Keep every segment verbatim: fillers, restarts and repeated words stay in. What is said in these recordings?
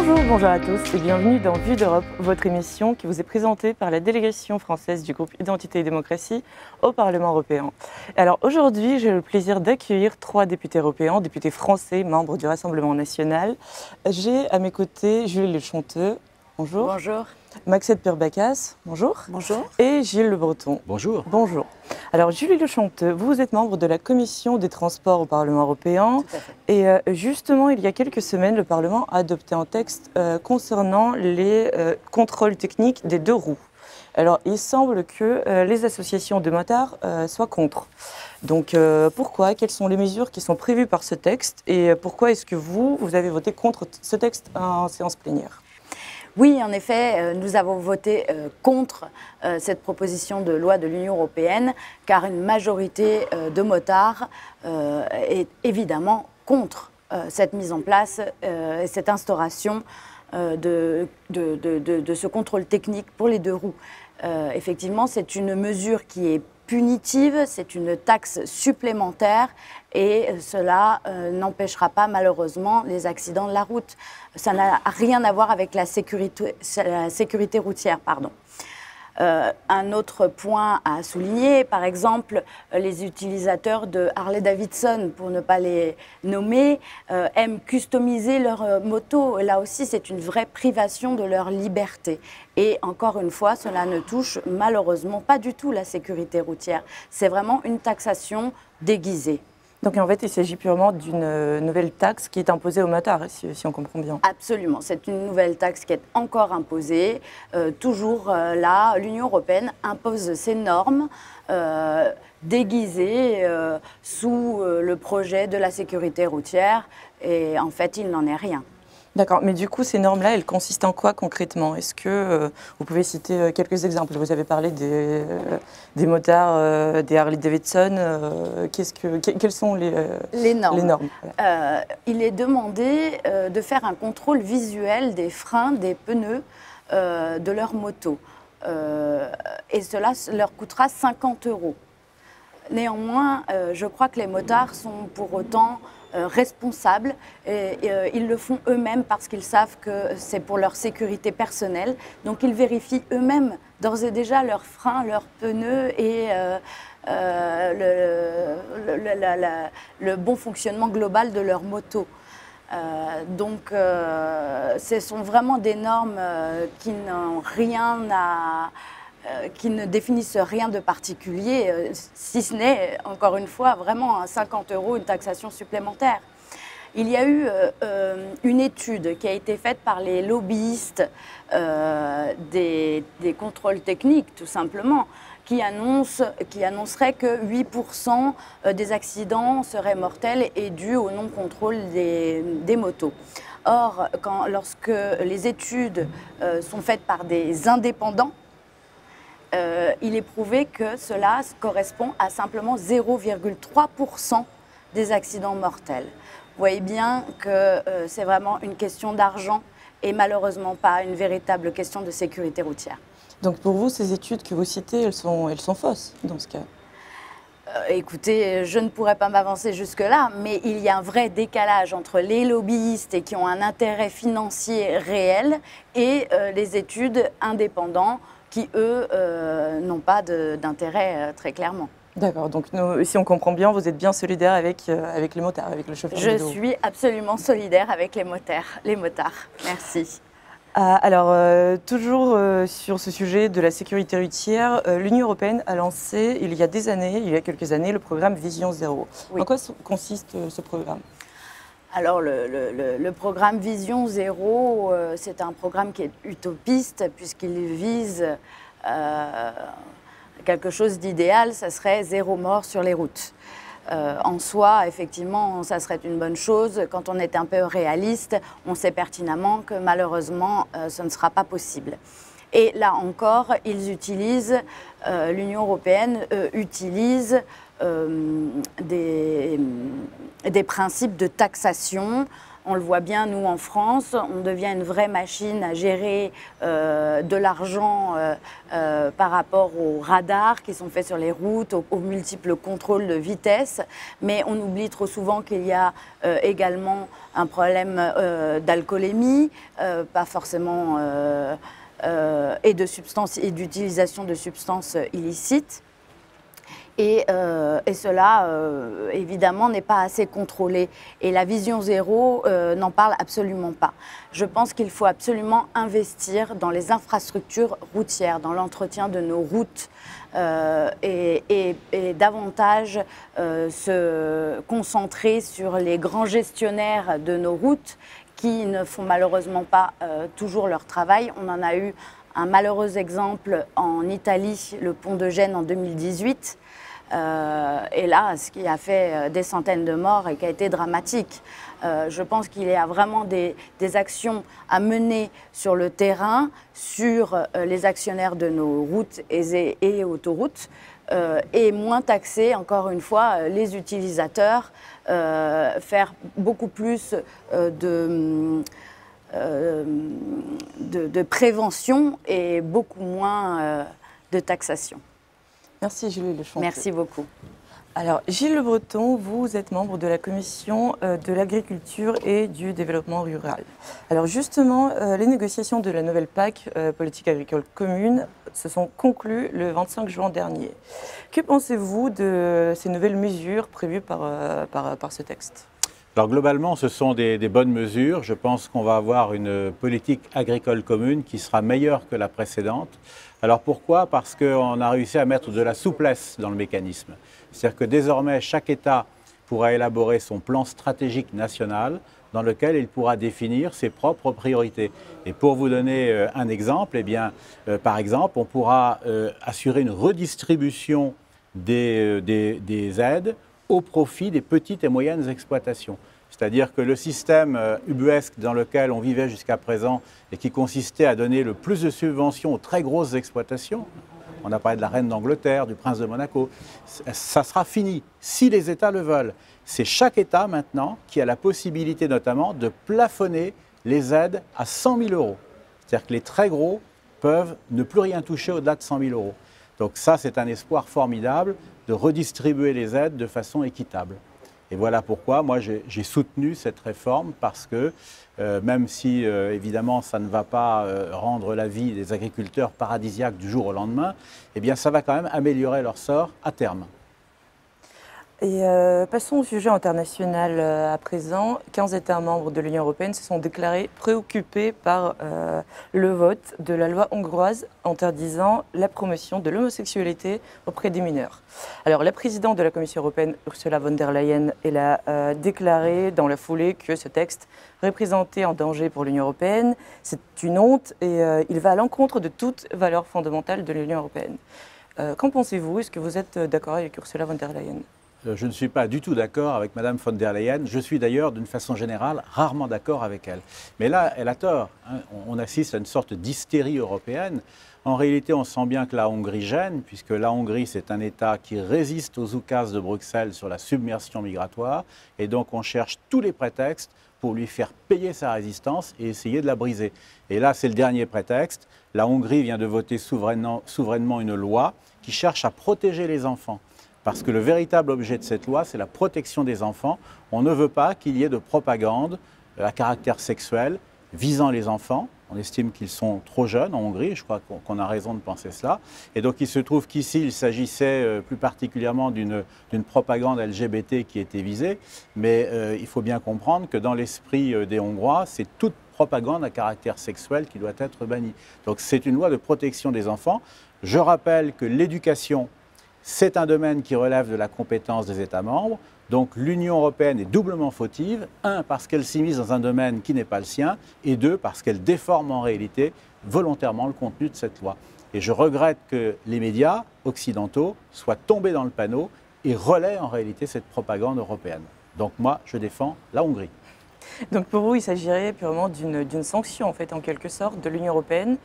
Bonjour, bonjour à tous et bienvenue dans Vue d'Europe, votre émission qui vous est présentée par la délégation française du groupe Identité et Démocratie au Parlement européen. Alors aujourd'hui, j'ai le plaisir d'accueillir trois députés européens, députés français, membres du Rassemblement national. J'ai à mes côtés Julie Lechonteux, bonjour. Bonjour. Maxette Purbacas, bonjour. Bonjour. Et Gilles Le Breton. Bonjour. Bonjour. Alors Julie Lechonteux, vous êtes membre de la Commission des Transports au Parlement européen. Tout à fait. Et euh, justement, il y a quelques semaines, le Parlement a adopté un texte euh, concernant les euh, contrôles techniques des deux roues. Alors, il semble que euh, les associations de motards euh, soient contre. Donc, euh, pourquoi? Quelles sont les mesures qui sont prévues par ce texte? Et pourquoi est-ce que vous, vous avez voté contre ce texte en séance plénière? Oui, en effet, nous avons voté contre cette proposition de loi de l'Union européenne, car une majorité de motards est évidemment contre cette mise en place et cette instauration de, de, de, de, de ce contrôle technique pour les deux roues. Effectivement, c'est une mesure qui est punitive, c'est une taxe supplémentaire et cela euh, n'empêchera pas malheureusement les accidents de la route. Ça n'a rien à voir avec la sécurité, la sécurité routière, pardon. Euh, un autre point à souligner, par exemple, les utilisateurs de Harley-Davidson, pour ne pas les nommer, euh, aiment customiser leur euh, moto. Là aussi, c'est une vraie privation de leur liberté. Et encore une fois, cela ne touche malheureusement pas du tout la sécurité routière. C'est vraiment une taxation déguisée. Donc en fait, il s'agit purement d'une nouvelle taxe qui est imposée aux motards, si, si on comprend bien. Absolument, c'est une nouvelle taxe qui est encore imposée. Euh, toujours euh, là, l'Union européenne impose ses normes euh, déguisées euh, sous euh, le projet de la sécurité routière. Et en fait, il n'en est rien. D'accord, mais du coup, ces normes-là, elles consistent en quoi concrètement? Est-ce que euh, vous pouvez citer euh, quelques exemples? Vous avez parlé des, euh, des motards, euh, des Harley-Davidson. Euh, qu'est-ce que, que, quelles sont les, euh, les normes, les normes voilà. euh, Il est demandé euh, de faire un contrôle visuel des freins, des pneus euh, de leur moto. Euh, et cela leur coûtera cinquante euros. Néanmoins, euh, je crois que les motards sont pour autant euh, responsables et, et euh, ils le font eux-mêmes parce qu'ils savent que c'est pour leur sécurité personnelle. Donc ils vérifient eux-mêmes d'ores et déjà leurs freins, leurs pneus et euh, euh, le, le, le, la, la, le bon fonctionnement global de leur moto. Euh, donc euh, ce sont vraiment des normes euh, qui n'ont rien à... qui ne définissent rien de particulier, si ce n'est, encore une fois, vraiment à cinquante euros, une taxation supplémentaire. Il y a eu euh, une étude qui a été faite par les lobbyistes euh, des, des contrôles techniques, tout simplement, qui, annonce, qui annoncerait que huit pour cent des accidents seraient mortels et dus au non-contrôle des, des motos. Or, quand, lorsque les études euh, sont faites par des indépendants, Euh, il est prouvé que cela correspond à simplement zéro virgule trois pour cent des accidents mortels. Vous voyez bien que euh, c'est vraiment une question d'argent et malheureusement pas une véritable question de sécurité routière. Donc pour vous, ces études que vous citez, elles sont, elles sont fausses dans ce cas? Euh, écoutez, je ne pourrais pas m'avancer jusque-là, mais il y a un vrai décalage entre les lobbyistes et qui ont un intérêt financier réel et euh, les études indépendantes qui, eux, euh, n'ont pas d'intérêt euh, très clairement. D'accord, donc nous, si on comprend bien, vous êtes bien solidaire avec, euh, avec les motards, avec le chauffeur Je de dos. suis absolument solidaire avec les motards. Les motards. Merci. Ah, alors, euh, toujours euh, sur ce sujet de la sécurité routière, euh, l'Union européenne a lancé, il y a des années, il y a quelques années, le programme Vision Zéro. Oui. En quoi consiste euh, ce programme? Alors, le, le, le programme Vision Zéro, euh, c'est un programme qui est utopiste puisqu'il vise euh, quelque chose d'idéal, ça serait zéro mort sur les routes. Euh, en soi, effectivement, ça serait une bonne chose. Quand on est un peu réaliste, on sait pertinemment que malheureusement, euh, ce ne sera pas possible. Et là encore, ils utilisent, euh, l'Union européenne euh, utilise euh, des, des principes de taxation On le voit bien, nous, en France, on devient une vraie machine à gérer euh, de l'argent euh, euh, par rapport aux radars qui sont faits sur les routes, aux, aux multiples contrôles de vitesse. Mais on oublie trop souvent qu'il y a euh, également un problème euh, d'alcoolémie, euh, pas forcément, euh, euh, et de substances et d'utilisation de substances illicites. Et, euh, et cela, euh, évidemment, n'est pas assez contrôlé. Et la vision zéro euh, n'en parle absolument pas. Je pense qu'il faut absolument investir dans les infrastructures routières, dans l'entretien de nos routes euh, et, et, et davantage euh, se concentrer sur les grands gestionnaires de nos routes qui ne font malheureusement pas euh, toujours leur travail. On en a eu un malheureux exemple en Italie, le pont de Gênes en deux mille dix-huit. Euh, et là, ce qui a fait des centaines de morts et qui a été dramatique. Euh, je pense qu'il y a vraiment des, des actions à mener sur le terrain, sur euh, les actionnaires de nos routes et, et autoroutes, euh, et moins taxer, encore une fois, les utilisateurs, euh, faire beaucoup plus euh, de... Euh, de, de prévention et beaucoup moins euh, de taxation. Merci Julie Le Chantier. Merci beaucoup. Alors Gilles Le Breton, vous êtes membre de la commission euh, de l'agriculture et du développement rural. Alors justement, euh, les négociations de la nouvelle P A C, euh, politique agricole commune, se sont conclues le vingt-cinq juin dernier. Que pensez-vous de ces nouvelles mesures prévues par, euh, par, par ce texte ? Alors globalement, ce sont des, des bonnes mesures. Je pense qu'on va avoir une politique agricole commune qui sera meilleure que la précédente. Alors pourquoi? Parce qu'on a réussi à mettre de la souplesse dans le mécanisme. C'est-à-dire que désormais, chaque État pourra élaborer son plan stratégique national dans lequel il pourra définir ses propres priorités. Et pour vous donner euh, un exemple, eh bien, euh, par exemple, on pourra euh, assurer une redistribution des, euh, des, des aides au profit des petites et moyennes exploitations. C'est-à-dire que le système ubuesque dans lequel on vivait jusqu'à présent et qui consistait à donner le plus de subventions aux très grosses exploitations, on a parlé de la reine d'Angleterre, du prince de Monaco, ça sera fini, si les États le veulent. C'est chaque État maintenant qui a la possibilité notamment de plafonner les aides à cent mille euros. C'est-à-dire que les très gros peuvent ne plus rien toucher au-delà de cent mille euros. Donc ça, c'est un espoir formidable de redistribuer les aides de façon équitable. Et voilà pourquoi moi j'ai soutenu cette réforme, parce que euh, même si euh, évidemment ça ne va pas euh, rendre la vie des agriculteurs paradisiaque du jour au lendemain, eh bien ça va quand même améliorer leur sort à terme. Et euh, passons au sujet international euh, à présent. quinze États membres de l'Union européenne se sont déclarés préoccupés par euh, le vote de la loi hongroise interdisant la promotion de l'homosexualité auprès des mineurs. Alors la présidente de la Commission européenne, Ursula von der Leyen, elle a euh, déclaré dans la foulée que ce texte représentait un danger pour l'Union européenne. C'est une honte et euh, il va à l'encontre de toute valeur fondamentale de l'Union européenne. Euh, Qu'en pensez-vous? Est-ce que vous êtes d'accord avec Ursula von der Leyen? Je ne suis pas du tout d'accord avec Madame von der Leyen. Je suis d'ailleurs, d'une façon générale, rarement d'accord avec elle. Mais là, elle a tort. Hein. On assiste à une sorte d'hystérie européenne. En réalité, on sent bien que la Hongrie gêne, puisque la Hongrie, c'est un État qui résiste aux oukases de Bruxelles sur la submersion migratoire. Et donc, on cherche tous les prétextes pour lui faire payer sa résistance et essayer de la briser. Et là, c'est le dernier prétexte. La Hongrie vient de voter souverainement, souverainement une loi qui cherche à protéger les enfants. Parce que le véritable objet de cette loi, c'est la protection des enfants. On ne veut pas qu'il y ait de propagande à caractère sexuel visant les enfants. On estime qu'ils sont trop jeunes en Hongrie, je crois qu'on a raison de penser cela. Et donc il se trouve qu'ici, il s'agissait plus particulièrement d'une d'une propagande L G B T qui était visée. Mais euh, il faut bien comprendre que dans l'esprit des Hongrois, c'est toute propagande à caractère sexuel qui doit être bannie. Donc c'est une loi de protection des enfants. Je rappelle que l'éducation, c'est un domaine qui relève de la compétence des États membres. Donc l'Union européenne est doublement fautive. Un, parce qu'elle s'immisce dans un domaine qui n'est pas le sien. Et deux, parce qu'elle déforme en réalité volontairement le contenu de cette loi. Et je regrette que les médias occidentaux soient tombés dans le panneau et relaient en réalité cette propagande européenne. Donc moi, je défends la Hongrie. Donc pour vous, il s'agirait purement d'une sanction, en fait, en quelque sorte, de l'Union européenne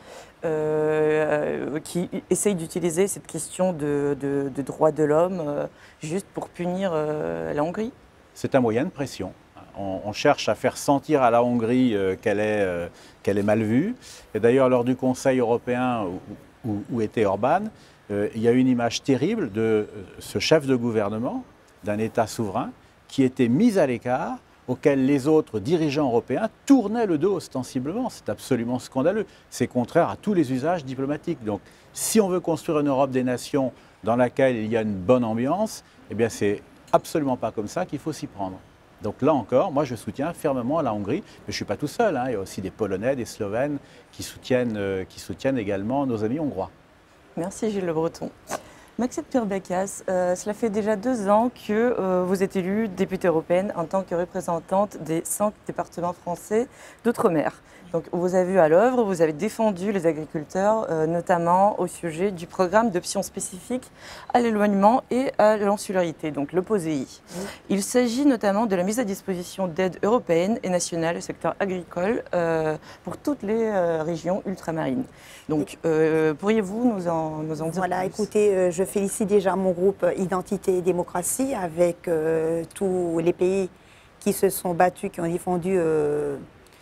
euh, qui essaye d'utiliser cette question de, de, de droits de l'homme euh, juste pour punir euh, la Hongrie? C'est un moyen de pression. On, on cherche à faire sentir à la Hongrie euh, qu'elle est, euh, qu'elle est mal vue. Et d'ailleurs, lors du Conseil européen où, où, où était Orban, euh, il y a une image terrible de euh, ce chef de gouvernement d'un État souverain qui était mis à l'écart, auquel les autres dirigeants européens tournaient le dos ostensiblement. C'est absolument scandaleux. C'est contraire à tous les usages diplomatiques. Donc, si on veut construire une Europe des nations dans laquelle il y a une bonne ambiance, eh bien, c'est absolument pas comme ça qu'il faut s'y prendre. Donc là encore, moi je soutiens fermement la Hongrie, mais je ne suis pas tout seul, hein. Il y a aussi des Polonais, des Slovènes qui soutiennent, euh, qui soutiennent également nos amis hongrois. Merci Gilles Le Breton. Maxime Pirbacas, euh, cela fait déjà deux ans que euh, vous êtes élue députée européenne en tant que représentante des cinq départements français d'outre-mer. Donc, on vous a vu à l'œuvre, vous avez défendu les agriculteurs, euh, notamment au sujet du programme d'options spécifiques à l'éloignement et à l'insularité, donc le POSEI. Mmh. Il s'agit notamment de la mise à disposition d'aides européennes et nationales au secteur agricole euh, pour toutes les euh, régions ultramarines. Donc, euh, pourriez-vous nous en, nous en dire Voilà, plus? écoutez, euh, je félicite déjà mon groupe Identité et Démocratie avec euh, tous les pays qui se sont battus, qui ont défendu euh,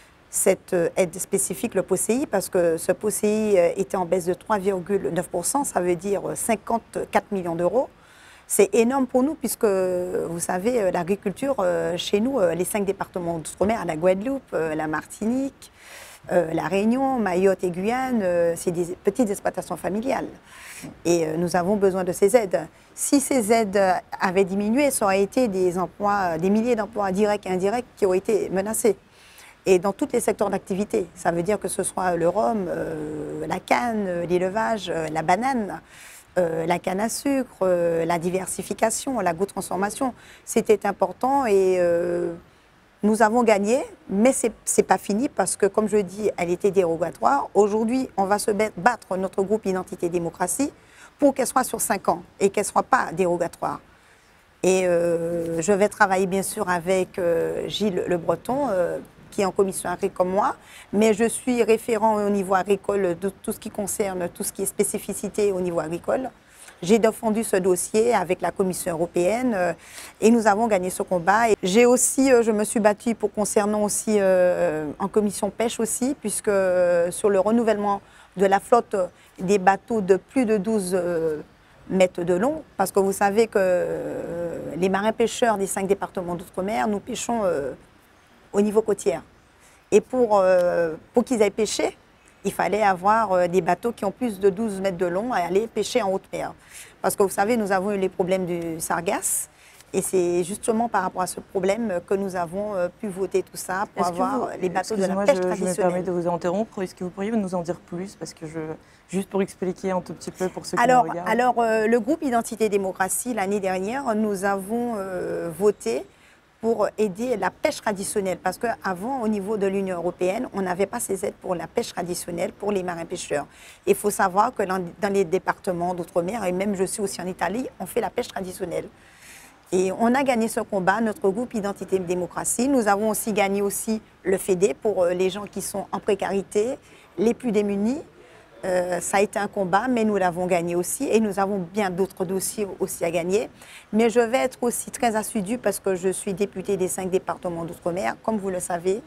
cette aide spécifique, le POSEI, parce que ce POSEI était en baisse de trois virgule neuf pour cent, ça veut dire cinquante-quatre millions d'euros. C'est énorme pour nous puisque, vous savez, l'agriculture, chez nous, les cinq départements d'outre-mer, la Guadeloupe, la Martinique, la Réunion, Mayotte et Guyane, c'est des petites exploitations familiales. Et nous avons besoin de ces aides. Si ces aides avaient diminué, ça aurait été des emplois, des milliers d'emplois directs et indirects qui auraient été menacés. Et dans tous les secteurs d'activité. Ça veut dire que ce soit le rhum, euh, la canne, l'élevage, euh, la banane, euh, la canne à sucre, euh, la diversification, l'agro-transformation. C'était important et euh, nous avons gagné, mais ce n'est pas fini parce que, comme je dis, elle était dérogatoire. Aujourd'hui, on va se battre, notre groupe Identité et Démocratie, pour qu'elle soit sur cinq ans et qu'elle ne soit pas dérogatoire. Et euh, je vais travailler bien sûr avec euh, Gilles Le Breton, euh, qui est en commission agricole comme moi, mais je suis référent au niveau agricole de tout ce qui concerne tout ce qui est spécificité au niveau agricole. J'ai défendu ce dossier avec la Commission européenne euh, et nous avons gagné ce combat. J'ai aussi, euh, je me suis battue pour concernant aussi euh, en commission pêche aussi, puisque euh, sur le renouvellement de la flotte des bateaux de plus de douze euh, mètres de long, parce que vous savez que euh, les marins pêcheurs des cinq départements d'outre-mer, nous pêchons euh, au niveau côtier. Et pour, euh, pour qu'ils aillent pêcher, il fallait avoir euh, des bateaux qui ont plus de douze mètres de long et aller pêcher en haute mer. Parce que vous savez, nous avons eu les problèmes du sargasse. Et c'est justement par rapport à ce problème que nous avons euh, pu voter tout ça pour avoir vous, les bateaux de la pêche je, traditionnelle. Je me permets de vous interrompre. Est-ce que vous pourriez nous en dire plus? Parce que je, juste pour expliquer un tout petit peu pour ceux qui alors, nous regardent. Alors, euh, le groupe Identité et Démocratie, l'année dernière, nous avons euh, voté pour aider la pêche traditionnelle. Parce qu'avant, au niveau de l'Union européenne, on n'avait pas ces aides pour la pêche traditionnelle, pour les marins pêcheurs. Il faut savoir que dans, dans les départements d'outre-mer, et même je suis aussi en Italie, on fait la pêche traditionnelle. Et on a gagné ce combat, notre groupe Identité et Démocratie. Nous avons aussi gagné aussi le FEDE pour les gens qui sont en précarité, les plus démunis. Euh, ça a été un combat, mais nous l'avons gagné aussi. Et nous avons bien d'autres dossiers aussi à gagner. Mais je vais être aussi très assidue parce que je suis députée des cinq départements d'outre-mer. Comme vous le savez,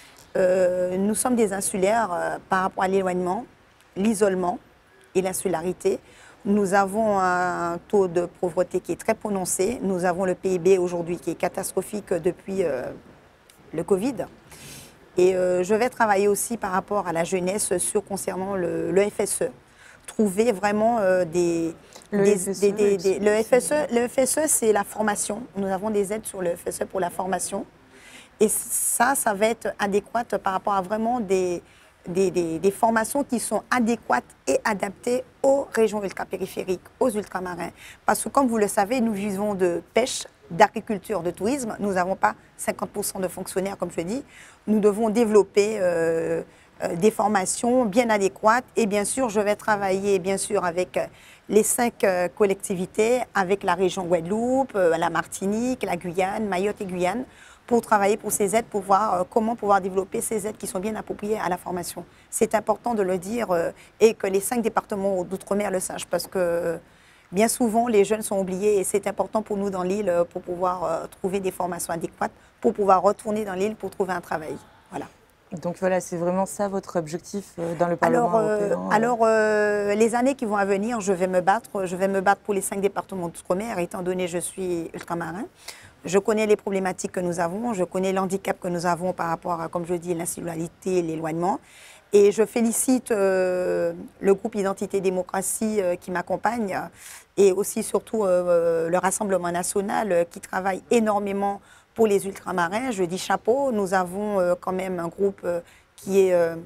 euh, nous sommes des insulaires euh, par rapport à l'éloignement, l'isolement et l'insularité. Nous avons un taux de pauvreté qui est très prononcé. Nous avons le P I B aujourd'hui qui est catastrophique depuis euh, le Covid. Et euh, je vais travailler aussi par rapport à la jeunesse sur concernant le, le F S E. Trouver vraiment euh, des, le des, F S E, des, des, des le F S E. Le F S E, c'est la formation. Nous avons des aides sur le F S E pour la formation. Et ça, ça va être adéquat par rapport à vraiment des, des, des, des formations qui sont adéquates et adaptées aux régions ultrapériphériques, aux ultramarins. Parce que comme vous le savez, nous vivons de pêche, d'agriculture, de tourisme. Nous n'avons pas cinquante pour cent de fonctionnaires, comme je dis. Nous devons développer euh, euh, des formations bien adéquates. Et bien sûr, je vais travailler bien sûr avec les cinq euh, collectivités, avec la région Guadeloupe, euh, la Martinique, la Guyane, Mayotte et Guyane, pour travailler pour ces aides, pour voir euh, comment pouvoir développer ces aides qui sont bien appropriées à la formation. C'est important de le dire euh, et que les cinq départements d'outre-mer le sachent, parce que bien souvent, les jeunes sont oubliés et c'est important pour nous dans l'île pour pouvoir euh, trouver des formations adéquates, pour pouvoir retourner dans l'île pour trouver un travail. Voilà. Donc voilà, c'est vraiment ça votre objectif euh, dans le Parlement Alors, euh, européen euh... alors euh, les années qui vont à venir, je vais me battre. Je vais me battre pour les cinq départements d'outre-mer, étant donné que je suis ultramarin. Je connais les problématiques que nous avons, je connais l'handicap que nous avons par rapport à, comme je dis, l'insularité, l'éloignement. Et je félicite euh, le groupe Identité et Démocratie euh, qui m'accompagne et aussi surtout euh, le Rassemblement national euh, qui travaille énormément pour les ultramarins. Je dis chapeau, nous avons euh, quand même un groupe euh, qui est euh,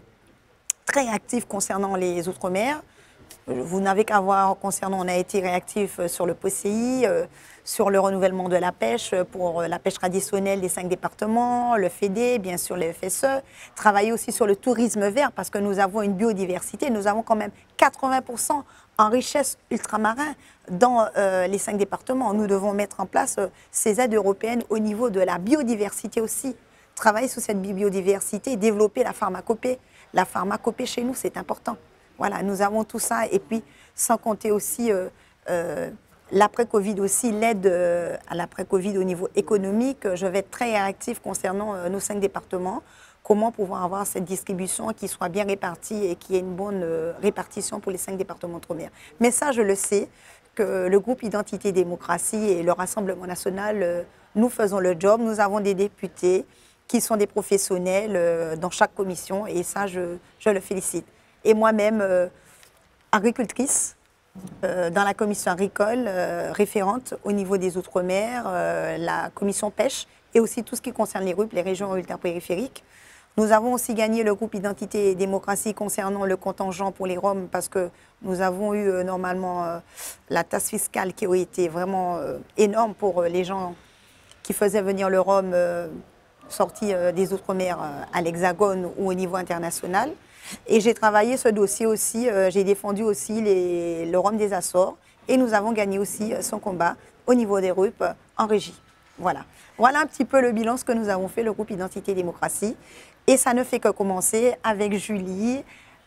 très actif concernant les Outre-mer. Vous n'avez qu'à voir concernant, on a été réactif sur le P C I, euh, sur le renouvellement de la pêche pour la pêche traditionnelle des cinq départements, le F E D E, bien sûr le F S E, travailler aussi sur le tourisme vert parce que nous avons une biodiversité, nous avons quand même quatre-vingts pour cent en richesse ultramarin dans euh, les cinq départements. Nous devons mettre en place euh, ces aides européennes au niveau de la biodiversité aussi, travailler sur cette biodiversité, développer la pharmacopée. La pharmacopée chez nous, c'est important. Voilà, nous avons tout ça et puis sans compter aussi euh, euh, l'après-Covid aussi, l'aide euh, à l'après-Covid au niveau économique. Je vais être très réactif concernant euh, nos cinq départements. Comment pouvoir avoir cette distribution qui soit bien répartie et qui ait une bonne euh, répartition pour les cinq départements outre-mer. Mais ça, je le sais, que le groupe Identité et Démocratie et le Rassemblement national, euh, nous faisons le job. Nous avons des députés qui sont des professionnels euh, dans chaque commission et ça, je, je le félicite. Et moi-même, euh, agricultrice, euh, dans la commission agricole, euh, référente au niveau des Outre-mer, euh, la commission pêche et aussi tout ce qui concerne les R U P, les régions ultrapériphériques. Nous avons aussi gagné le groupe Identité et Démocratie concernant le contingent pour les Roms parce que nous avons eu euh, normalement euh, la taxe fiscale qui a été vraiment euh, énorme pour euh, les gens qui faisaient venir le Rhum euh, sorti euh, des Outre-mer euh, à l'Hexagone ou au niveau international. Et j'ai travaillé ce dossier aussi, euh, j'ai défendu aussi les, le Rhum des Açores et nous avons gagné aussi euh, son combat au niveau des R U P euh, en régie. Voilà. Voilà un petit peu le bilan, ce que nous avons fait, le groupe Identité et Démocratie. Et ça ne fait que commencer avec Julie,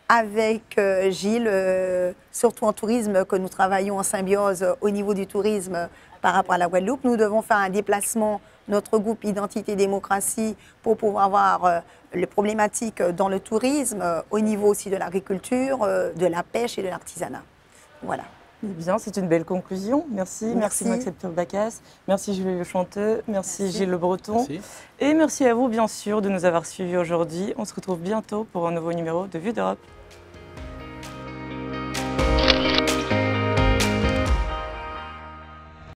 avec euh, Gilles, euh, surtout en tourisme, que nous travaillons en symbiose au niveau du tourisme par rapport à la Guadeloupe. Nous devons faire un déplacement, notre groupe Identité et Démocratie, pour pouvoir voir euh, les problématiques dans le tourisme, euh, au niveau aussi de l'agriculture, euh, de la pêche et de l'artisanat. Voilà. Bien, c'est une belle conclusion. Merci. Merci, Merci. Max Bacas. Merci Julie Le Chanteux. Merci, Merci. Gilles Le Breton. Merci. Et merci à vous, bien sûr, de nous avoir suivis aujourd'hui. On se retrouve bientôt pour un nouveau numéro de Vue d'Europe.